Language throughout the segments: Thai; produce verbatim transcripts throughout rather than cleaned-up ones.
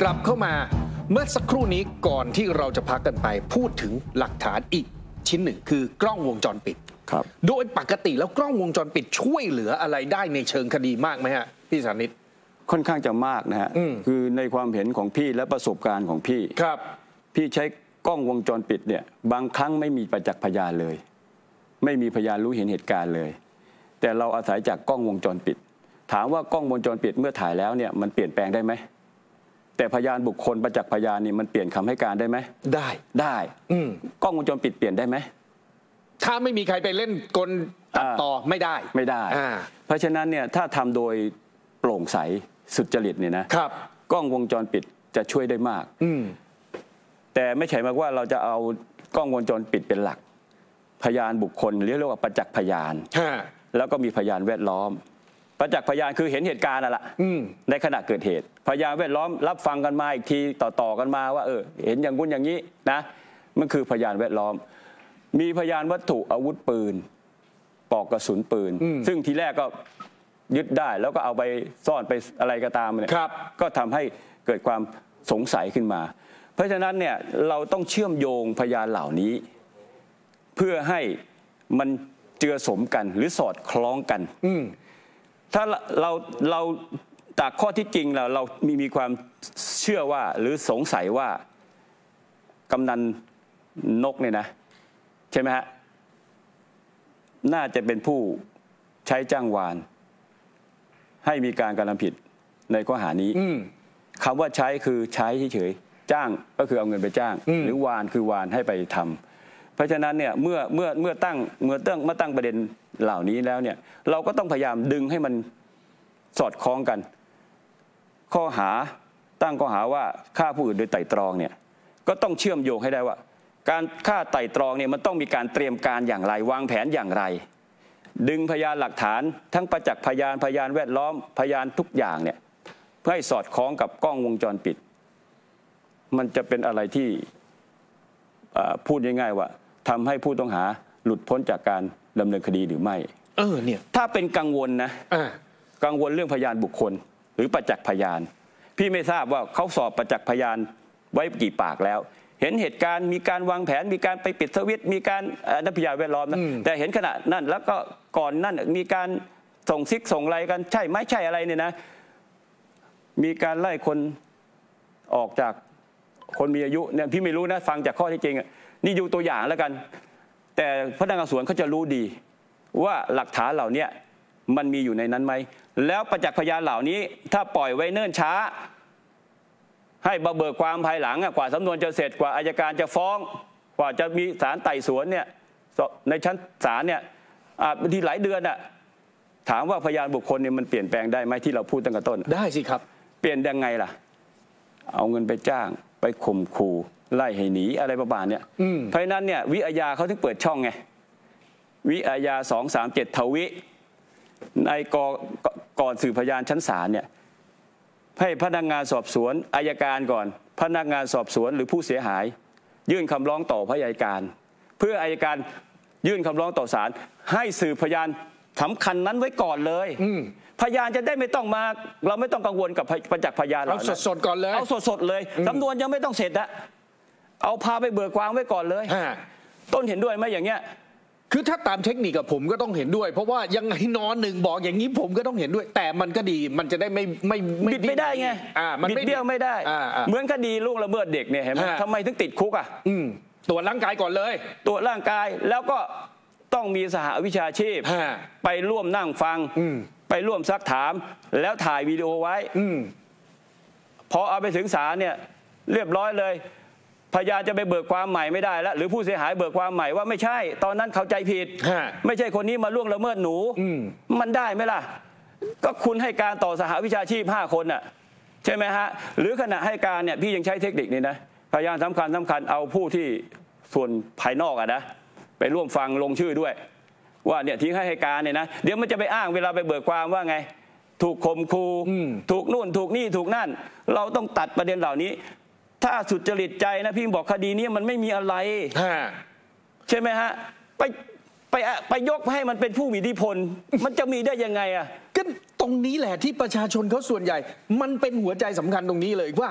กลับเข้ามาเมื่อสักครู่นี้ก่อนที่เราจะพักกันไปพูดถึงหลักฐานอีกชิ้นหนึ่งคือกล้องวงจรปิดครับโดยปกติแล้วกล้องวงจรปิดช่วยเหลืออะไรได้ในเชิงคดีมากไหมฮะพี่สานิตค่อนข้างจะมากนะฮะคือในความเห็นของพี่และประสบการณ์ของพี่ครับพี่ใช้กล้องวงจรปิดเนี่ยบางครั้งไม่มีประจักษ์พยานเลยไม่มีพยานรู้เห็นเหตุการณ์เลยแต่เราอาศัยจากกล้องวงจรปิดถามว่ากล้องวงจรปิดเมื่อถ่ายแล้วเนี่ยมันเปลี่ยนแปลงได้ไหมแต่พยานบุคคลประจักษ์พยานนี่มันเปลี่ยนคำให้การได้ไหมได้ได้กล้องวงจรปิดเปลี่ยนได้ไหมถ้าไม่มีใครไปเล่นกลตัดต่อไม่ได้ไม่ได้เพราะฉะนั้นเนี่ยถ้าทำโดยโปร่งใสสุจริตเนี่ยนะครับกล้องวงจรปิดจะช่วยได้มากแต่ไม่ใช่มากว่าเราจะเอากล้องวงจรปิดเป็นหลักพยานบุคคลเรียกว่าประจักษ์พยานแล้วก็มีพยานแวดล้อมประจักษ์พยานคือเห็นเหตุการณ์น่ะล่ะในขณะเกิดเหตุพยานแวดล้อมรับฟังกันมาอีกทีต่อๆกันมาว่าเออเห็นอย่างงู้นอย่างนี้นะมันคือพยานแวดล้อมมีพยานวัตถุอาวุธปืนปลอกกระสุนปืนซึ่งทีแรกก็ยึดได้แล้วก็เอาไปซ่อนไปอะไรก็ตามเนี่ยก็ทำให้เกิดความสงสัยขึ้นมาเพราะฉะนั้นเนี่ยเราต้องเชื่อมโยงพยานเหล่านี้เพื่อให้มันเจือสมกันหรือสอดคล้องกันถ้าเราเราจากข้อที่จริงเราเรามีมีความเชื่อว่าหรือสงสัยว่ากำนันนกเนี่ยนะใช่ไหมฮะน่าจะเป็นผู้ใช้จ้างวานให้มีการกระทำผิดในข้อหานี้คำว่าใช้คือใช้เฉยๆจ้างก็คือเอาเงินไปจ้างหรือวานคือวานให้ไปทำเพราะฉะนั้นเนี่ยเมื่อเมื่อเมื่อตั้งเมื่อตั้งเมื่อตั้งประเด็นเหล่านี้แล้วเนี่ยเราก็ต้องพยายามดึงให้มันสอดคล้องกันข้อหาตั้งข้อหาว่าฆ่าผู้อื่นโดยไตร่ตรองเนี่ยก็ต้องเชื่อมโยงให้ได้ว่าการฆ่าไตร่ตรองเนี่ยมันต้องมีการเตรียมการอย่างไรวางแผนอย่างไรดึงพยานหลักฐานทั้งประจักษ์พยานพยานแวดล้อมพยานทุกอย่างเนี่ยเพื่อให้สอดคล้องกับกล้องวงจรปิดมันจะเป็นอะไรที่พูดง่ายๆว่าทำให้ผู้ต้องหาหลุดพ้นจากการดำเนินคดีหรือไม่เออเนี่ยถ้าเป็นกังวลนะกังวลเรื่องพยานบุคคลหรือประจักษ์พยานพี่ไม่ทราบว่าเขาสอบประจักษ์พยานไว้กี่ปากแล้วเห็นเหตุการณ์มีการวางแผนมีการไปปิดสวิตช์มีการนักพยานแวดล้อมนะแต่เห็นขณะนั้นแล้วก็ก่อนนั่นมีการส่งซิกส่งอะไรกันใช่ไหมใช่อะไรเนี่ยนะมีการไล่คนออกจากคนมีอายุเนี่ยพี่ไม่รู้นะฟังจากข้อที่จริงนี่ดูตัวอย่างแล้วกันแต่พนักงานสวนเขาจะรู้ดีว่าหลักฐานเหล่านี้มันมีอยู่ในนั้นไหมแล้วประจักษ์พยานเหล่านี้ถ้าปล่อยไว้เนิ่นช้าให้มาเบิกความภายหลังกว่าสำนวนจะเสร็จกว่าอัยการจะฟ้องกว่าจะมีศาลไต่สวนเนี่ยในชั้นศาลเนี่ยบางทีหลายเดือนอ่ะถามว่าพยานบุคคลเนี่ยมันเปลี่ยนแปลงได้ไหมที่เราพูดตั้งแต่ต้นได้สิครับเปลี่ยนยังไงล่ะเอาเงินไปจ้างไปข่มขู่ไล่ให้หนีอะไรประมาณเนี่ยเพราะนั้นเนี่ยวิอาญาเขาถึงเปิดช่องไงวิอาญาสองสามเจ็ดทวิในกก่อนสืบพยานชั้นศาลเนี่ยให้พนักงานสอบสวนอัยการก่อนพนักงานสอบสวนหรือผู้เสียหายยื่นคำร้องต่อพยานเพื่ออัยการยื่นคำร้องต่อศาลให้สืบพยานสำคัญนั้นไว้ก่อนเลยพยานจะได้ไม่ต้องมาเราไม่ต้องกังวลกับประจักษ์พยานเอาสดๆก่อนเลยเอาสดๆเลยสำนวนยังไม่ต้องเสร็จอะเอาพาไปเบิกความไว้ก่อนเลยต้นเห็นด้วยไหมอย่างเงี้ยคือถ้าตามเทคนิคกับผมก็ต้องเห็นด้วยเพราะว่ายังไงนอนหนึ่งบอกอย่างนี้ผมก็ต้องเห็นด้วยแต่มันก็ดีมันจะได้ไม่ไม่บิดไม่ได้ไงบิดเบี้ยวไม่ได้เหมือนคดีล่วงละเมิดเด็กเนี่ยเห็นไหมทำไมถึงติดคุกอ่ะตรวจร่างกายก่อนเลยตรวจร่างกายแล้วก็ต้องมีสหวิชาชีพไปร่วมนั่งฟังไปร่วมซักถามแล้วถ่ายวิดีโอไว้พอเอาไปถึงศาลเนี่ยเรียบร้อยเลยพยานจะไปเบิกความใหม่ไม่ได้แล้วหรือผู้เสียหายเบิกความใหม่ว่าไม่ใช่ตอนนั้นเข้าใจผิดไม่ใช่คนนี้มาล่วงละเมิดหนูมันได้ไหมล่ะก็คุณให้การต่อสหวิชาชีพห้าคนน่ะใช่ไหมฮะหรือขณะให้การเนี่ยพี่ยังใช้เทคนิคนี้นะพยานสำคัญสำคัญเอาผู้ที่ส่วนภายนอกอะนะไปร่วมฟังลงชื่อด้วยว่าเนี่ยทิ้งให้ให้การเนี่ยนะเดี๋ยวมันจะไปอ้างเวลาไปเบิกความว่าไงถูกข่มขู่ถูกนู่นถูกนี่ถูกนั่นเราต้องตัดประเด็นเหล่านี้ถ้าสุจริตใจนะพี่บอกคดีนี้มันไม่มีอะไรใช่ไหมฮะไปไปไปยกให้มันเป็นผู้มีอิทธิพลมันจะมีได้ยังไงอ่ะก็ตรงนี้แหละที่ประชาชนเขาส่วนใหญ่มันเป็นหัวใจสำคัญตรงนี้เลยว่าพ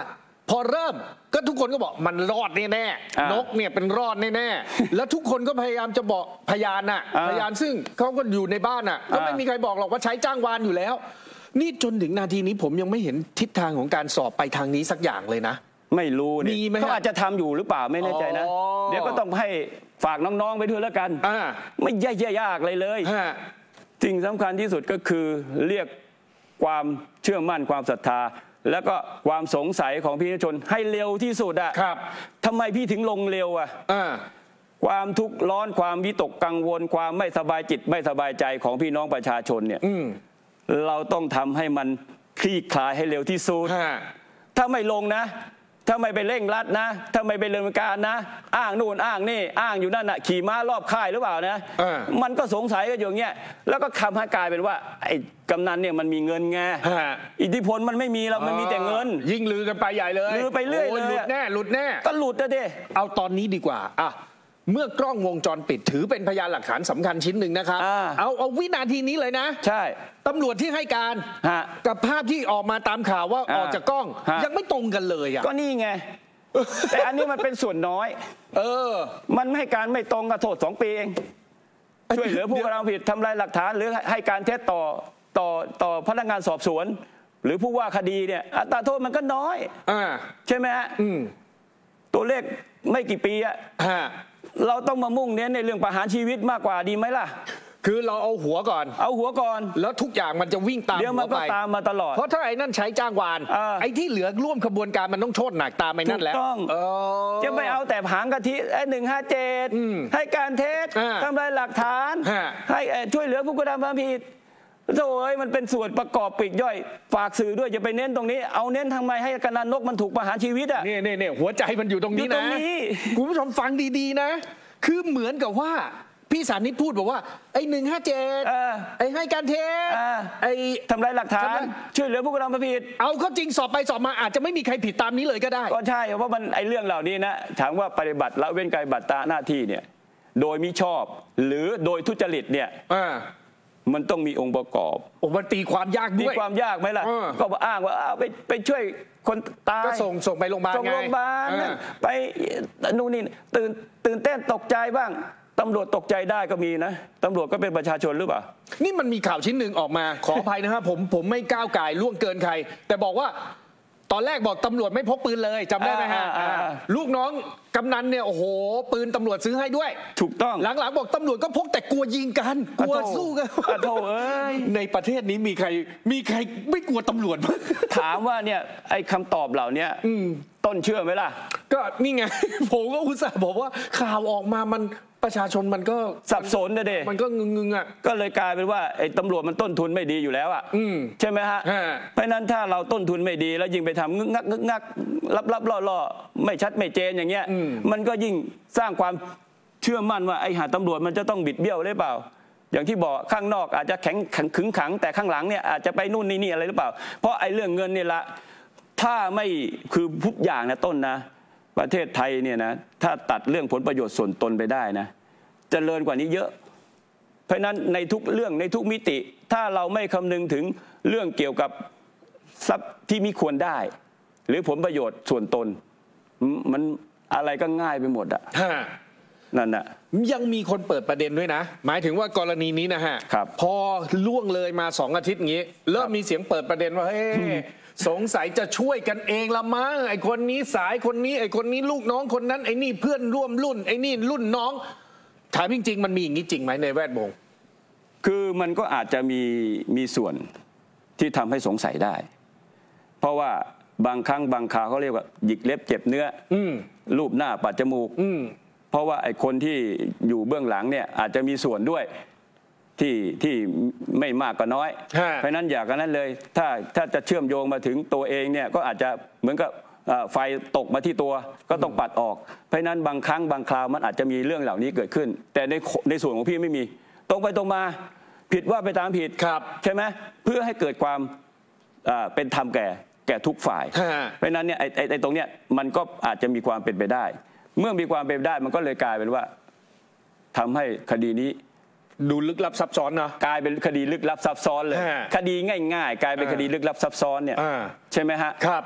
พอเริ่มก็ทุกคนก็บอกมันรอดแน่ๆนกเนี่ยเป็นรอดแน่ๆแล้วทุกคนก็พยายามจะบอกพยานน่ะพยานซึ่งเขาก็อยู่ในบ้านน่ะก็ไม่มีใครบอกหรอกว่าใช้จ้างวานอยู่แล้วนี่จนถึงนาทีนี้ผมยังไม่เห็นทิศทางของการสอบไปทางนี้สักอย่างเลยนะไม่รู้เนี่ยเขาอาจจะทำอยู่หรือเปล่าไม่แน่ใจนะเดี๋ยวก็ต้องให้ฝากน้องๆไปด้วยแล้วกันไม่ยากยากเลยเลยสิ่งสำคัญที่สุดก็คือเรียกความเชื่อมั่นความศรัทธาแล้วก็ความสงสัยของพี่น้องชนให้เร็วที่สุดอ่ะทำไมพี่ถึงลงเร็วอ่ะความทุกข์ร้อนความวิตกกังวลความไม่สบายจิตไม่สบายใจของพี่น้องประชาชนเนี่ยเราต้องทำให้มันคลี่คลายให้เร็วที่สุดถ้าไม่ลงนะถ้าไม่ไปเร่งรัดนะถ้าไม่ไปดำเนินการนะอ้างนู่นอ้างนี่อ้างอยู่นั่นน่ะขี่ม้ารอบค่ายหรือเปล่านะมันก็สงสัยกันอย่างเงี้ยแล้วก็คำให้กลายเป็นว่าไอ้กำนันเนี่ยมันมีเงินไงอิทธิพลมันไม่มีเรามันมีแต่เงินยิ่งลือกันไปใหญ่เลยลือไปเรื่อยเลยหลุดแน่หลุดแน่ก็หลุดนะเด้เอาตอนนี้ดีกว่าอ่ะเมื่อกล้องวงจรปิดถือเป็นพยานหลักฐานสำคัญชิ้นหนึ่งนะครับเอาเอาวินาทีนี้เลยนะใช่ตำรวจที่ให้การกับภาพที่ออกมาตามข่าวว่าออกจากกล้องยังไม่ตรงกันเลยอ่ะก็นี่ไงแต่อันนี้มันเป็นส่วนน้อยเออมันให้การไม่ตรงกับโทษสองปีเองช่วยเหลือผู้กระทำผิดทำลายหลักฐานหรือให้การเท็จต่อต่อต่อพนักงานสอบสวนหรือผู้ว่าคดีเนี่ยอัตราโทษมันก็น้อยใช่ไหมฮะตัวเลขไม่กี่ปีอะเราต้องมามุ่งเน้นในเรื่องประหารชีวิตมากกว่าดีไหมล่ะคือเราเอาหัวก่อนเอาหัวก่อนแล้วทุกอย่างมันจะวิ่งตามเดี๋ยวมันก็ตามมาตลอดเพราะถ้าไอ้นั่นใช้จ้างวานไอ้ที่เหลือร่วมขบวนการมันต้องโทษหนักตามไอ้นั่นแล้วถูกต้องจะไม่เอาแต่หางกะทิไอ้หนึ่งห้าเจ็ดให้การเท็จทำลายหลักฐานให้ช่วยเหลือผู้กระทำความผิดโถ่เอ้ยมันเป็นส่วนประกอบปลีกย่อยฝากสื่อด้วยจะไปเน้นตรงนี้เอาเน้นทำไมให้กำนันนกมันถูกประหารชีวิตอ่ะนี่นี่นี่หัวใจมันอยู่ตรงนี้นะคุณผู้ชมฟังดีๆนะคือเหมือนกับว่าพี่สานิตพูดบอกว่าไอ้หนึ่งห้าเจ็ดไอ้ให้การเท็จไอ้ทำลายหลักฐานช่วยเหลือผู้กระทำความผิดเอาเข้าจริงสอบไปสอบมาอาจจะไม่มีใครผิดตามนี้เลยก็ได้ก็ใช่เพราะมันไอ้เรื่องเหล่านี้นะถามว่าปฏิบัติละเว้นการปฏิบัติหน้าที่เนี่ยโดยมิชอบหรือโดยทุจริตเนี่ยมันต้องมีองค์ประกอบโอ้มันตีความยากด้วยตีความยากไหมล่ะก็อ้างว่าไปไปช่วยคนตายก็ส่งส่งไปโรงพยาบาลไงส่งโรงพยาบาลไปนู่นนี่ตื่นตื่นเต้นตกใจบ้างตำรวจตกใจได้ก็มีนะตำรวจก็เป็นประชาชนหรือเปล่านี่มันมีข่าวชิ้นหนึ่งออกมาขออภัยนะครับผมผมไม่ก้าวไก่ล่วงเกินใครแต่บอกว่าตอนแรกบอกตำรวจไม่พกปืนเลยจำได้ไหมฮะลูกน้องกำนันเนี่ยโอ้โหปืนตำรวจซื้อให้ด้วยถูกต้องหลังๆบอกตำรวจก็พกแต่กลัวยิงกันกลัวสู้กันโธ่เอ้ยในประเทศนี้มีใครมีใครไม่กลัวตำรวจมั้งถามว่าเนี่ยไอ้คำตอบเหล่านี้ต้นเชื่อไหมล่ะก็นี่ไงผมก็อุตส่าห์บอกว่าข่าวออกมามันประชาชนมันก็สับสนนะเด็มันก็งึงๆอ่ะก็เลยกลายเป็นว่าไอ้ตำรวจมันต้นทุนไม่ดีอยู่แล้วอ่ะใช่ไหมฮะเพราะนั้นถ้าเราต้นทุนไม่ดีแล้วยิ่งไปทำงึกงักงึกงักลับลับล่อล่อไม่ชัดไม่เจนอย่างเงี้ยมันก็ยิ่งสร้างความเชื่อมั่นว่าไอ้หาตำรวจมันจะต้องบิดเบี้ยวหรือเปล่าอย่างที่บอกข้างนอกอาจจะแข็งขึงขังแต่ข้างหลังเนี่ยอาจจะไปนู่นนี่นี่อะไรหรือเปล่าเพราะไอ้เรื่องเงินเนี่ยละถ้าไม่คือทุกอย่างนะต้นนะประเทศไทยเนี่ยนะถ้าตัดเรื่องผลประโยชน์ส่วนตนไปได้นะเจริญกว่านี้เยอะเพราะนั้นในทุกเรื่องในทุกมิติถ้าเราไม่คำนึงถึงเรื่องเกี่ยวกับทรัพย์ที่มิควรได้หรือผลประโยชน์ส่วนตนมันอะไรก็ง่ายไปหมดอ่ะนั่นน่ะยังมีคนเปิดประเด็นด้วยนะหมายถึงว่ากรณีนี้นะฮะพอล่วงเลยมาสองอาทิตย์อย่างนี้เริ่มมีเสียงเปิดประเด็นว่าเฮ้สงสัยจะช่วยกันเองละมั้งไอ้คนนี้สายคนนี้ไอ้คนนี้ลูกน้องคนนั้นไอ้นี่เพื่อนร่วมรุ่นไอ้นี่รุ่นน้องถามจริงๆมันมีอย่างนี้จริงไหมในแวดวงคือมันก็อาจจะมีมีส่วนที่ทำให้สงสัยได้เพราะว่าบางครั้งบางคราวเขาเรียกว่าหยิกเล็บเจ็บเนื้อรูปหน้าปัดจมูกเพราะว่าไอ้คนที่อยู่เบื้องหลังเนี่ยอาจจะมีส่วนด้วยที่ที่ไม่มากก็น้อยเพราะนั้นอยากกันนั้นเลยถ้าถ้าจะเชื่อมโยงมาถึงตัวเองเนี่ยก็อาจจะเหมือนกับไฟตกมาที่ตัวก็ต้องปัดออกเพราะนั้นบางครั้งบางคราวมันอาจจะมีเรื่องเหล่านี้เกิดขึ้นแต่ในในส่วนของพี่ไม่มีตรงไปตรงมาผิดว่าไปตามผิดใช่ไหมเพื่อให้เกิดความเป็นธรรมแก่แก่ทุกฝ่ายเพราะนั้นเนี่ยไอ้ไอ้ตรงเนี้ยมันก็อาจจะมีความเป็นไปได้เมื่อมีความเป็นไปได้มันก็เลยกลายเป็นว่าทำให้คดีนี้ดูลึกลับซับซ้อนนะกลายเป็นคดีลึกลับซับซ้อนเลยคดีง่ายๆกลายเป็นคดีลึกลับซับซ้อนเนี่ยใช่ไหมฮะครับ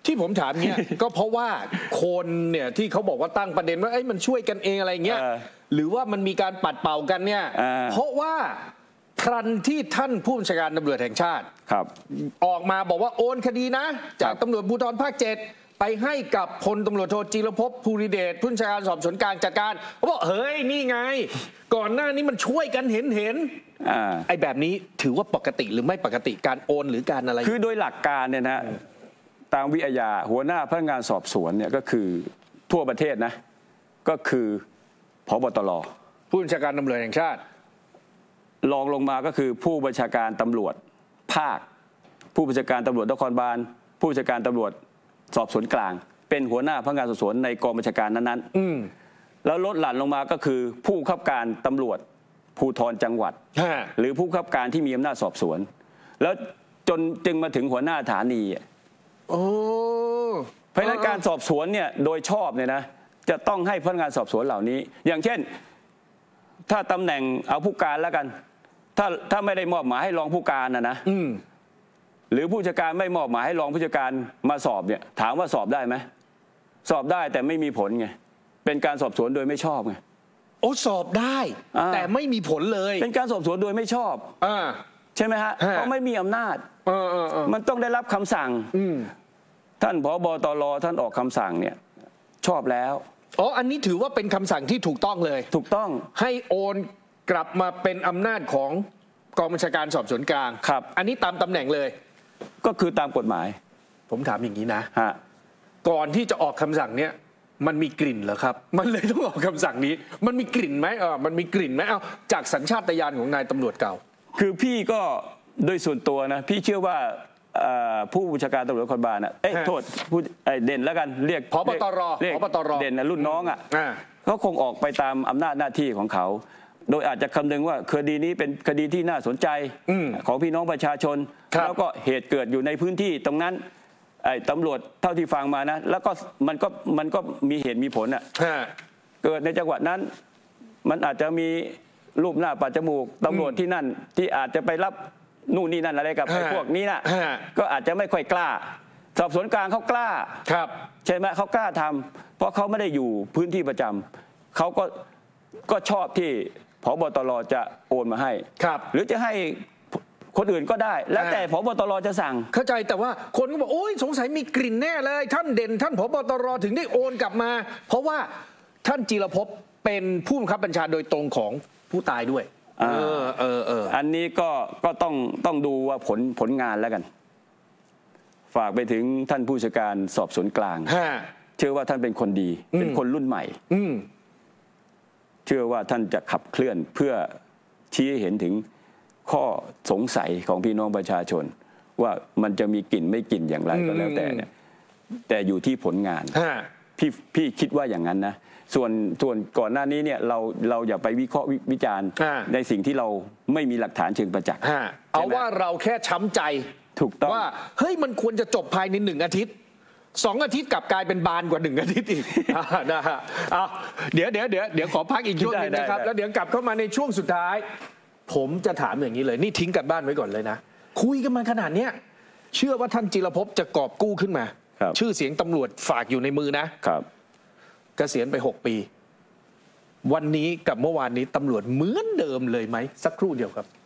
ที่ผมถามเนี่ย ก็เพราะว่าคนเนี่ยที่เขาบอกว่าตั้งประเด็นว่าไอ้มันช่วยกันเองอะไรเงี้ยหรือว่ามันมีการปัดเป่ากันเนี่ยเพราะว่าทันที่ท่านผู้บัญชาการตำรวจแห่งชาติครับออกมาบอกว่าโอนคดีนะจากตำรวจภูธรภาคเจ็ดไปให้กับพลตำรวจโทจิรภพภูริเดชผู้บัญชาการสอบสวนกลางจัดการเขาบอกเฮ้ยนี่ไงก่อนหน้านี้มันช่วยกันเห็นเห็นไอ้แบบนี้ถือว่าปกติหรือไม่ปกติการโอนหรือการอะไรคือโดยหลักการเนี่ยนะตามวิทยาหัวหน้าพนักงานสอบสวนเนี่ยก็คือทั่วประเทศนะก็คือผบตรผู้บัญชาการตำรวจแห่งชาติรองลงมาก็คือผู้บัญชาการตำรวจภาคผู้บัญชาการตำรวจนครบาลผู้บัญชาการตำรวจสอบสวนกลางเป็นหัวหน้าพนักงานสอบสวนในกองบัญชาการนั้นๆแล้วลดหลั่นลงมาก็คือผู้บังคับการตำรวจภูธรจังหวัดหรือผู้บังคับการที่มีอำนาจสอบสวนแล้วจนจึงมาถึงหัวหน้าฐานีโอ้เพราะฉะนั้นการสอบสวนเนี่ยโดยชอบเนี่ยนะจะต้องให้พนักงานสอบสวนเหล่านี้อย่างเช่นถ้าตำแหน่งเอาผู้การแล้วกันถ้าถ้าไม่ได้มอบหมายให้รองผู้การนะนะหรือผู้จัดการไม่มอบหมายให้รองผู้จัดการมาสอบเนี่ยถามว่าสอบได้ไหมสอบได้แต่ไม่มีผลไงเป็นการสอบสวนโดยไม่ชอบไงโอ้สอบได้แต่ไม่มีผลเลยเป็นการสอบสวนโดยไม่ชอบใช่ไหมฮะเพราะไม่มีอำนาจมันต้องได้รับคำสั่งท่านผบ.ตร.ท่านออกคำสั่งเนี่ยชอบแล้วอ๋ออันนี้ถือว่าเป็นคำสั่งที่ถูกต้องเลยถูกต้องให้โอนกลับมาเป็นอำนาจของกองบัญชาการสอบสวนกลางครับอันนี้ตามตำแหน่งเลยก็คือตามกฎหมายผมถามอย่างนี้นะฮะก่อนที่จะออกคำสั่งเนี้ยมันมีกลิ่นเหรอครับมันเลยต้องออกคำสั่งนี้มันมีกลิ่นไหมเออมันมีกลิ่นไหมเอาจากสัญชาตญาณของนายตำรวจเก่าคือพี่ก็โดยส่วนตัวนะพี่เชื่อว่าผู้บัญชาการตำรวจนครบาลนะเอ้โทษผู้เด่นแล้วกันเรียกผบตรเรียกผบตรเด่นนะรุ่นน้องอ่ะเขาคงออกไปตามอำนาจหน้าที่ของเขาโดยอาจจะคำนึงว่าคดีนี้เป็นคดีที่น่าสนใจของพี่น้องประชาชนแล้วก็เหตุเกิดอยู่ในพื้นที่ตรงนั้นไอ้ตำรวจเท่าที่ฟังมานะแล้วก็มันก็มันก็มีเหตุมีผลอ่ะเกิดในจังหวัดนั้นมันอาจจะมีรูปหน้าปัดจมูกตำรวจที่นั่นที่อาจจะไปรับนู่นนี่นั่นอะไรกับไอ้พวกนี้นะก็อาจจะไม่ค่อยกล้าสอบสวนกลางเขากล้าครับใช่ไหมเขากล้าทำเพราะเขาไม่ได้อยู่พื้นที่ประจำเขาก็ก็ชอบที่ผบตรจะโอนมาให้ครับหรือจะให้คนอื่นก็ได้แล้วแต่ผบตรจะสั่งเข้าใจแต่ว่าคนก็บอกโอ้ยสงสัยมีกลิ่นแน่เลยท่านเด่นท่านผบตรถึงได้โอนกลับมาเพราะว่าท่านจิรภพเป็นผู้บังคับบัญชาโดยตรงของผู้ตายด้วยเออเออเอออันนี้ก็ก็ต้องต้องดูว่าผลผลงานแล้วกันฝากไปถึงท่านผู้จัดการสอบสวนกลางเชื่อว่าท่านเป็นคนดีเป็นคนรุ่นใหม่เชื่อว่าท่านจะขับเคลื่อนเพื่อชี้ให้เห็นถึงข้อสงสัยของพี่น้องประชาชนว่ามันจะมีกลิ่นไม่กลิ่นอย่างไรก็แล้วแต่เนี่ยแต่อยู่ที่ผลงานพี่พี่คิดว่าอย่างนั้นนะส่วนส่วนก่อนหน้านี้เนี่ยเราเราอย่าไปวิเคราะห์วิจารณ์ในสิ่งที่เราไม่มีหลักฐานเชิงประจักษ์เอาว่าเราแค่ช้ำใจถูกต้องว่าเฮ้ยมันควรจะจบภายในหนึ่งอาทิตย์สองอาทิตย์กลับกลายเป็นบานกว่าหนึ่งอาทิตย์อีกนะฮะเอาเดี๋ยวเดี๋ยวเดี๋ยวเดี๋ยวขอพักอีกช่วงนึงนะครับแล้วเดี๋ยวกลับเข้ามาในช่วงสุดท้ายผมจะถามอย่างนี้เลยนี่ทิ้งกันบ้านไว้ก่อนเลยนะคุยกันมาขนาดเนี้ยเชื่อว่าท่านจิรภพจะกอบกู้ขึ้นมาชื่อเสียงตำรวจฝากอยู่ในมือนะครับเกษียณไปหกปีวันนี้กับเมื่อวานนี้ตำรวจเหมือนเดิมเลยไหมสักครู่เดียวครับ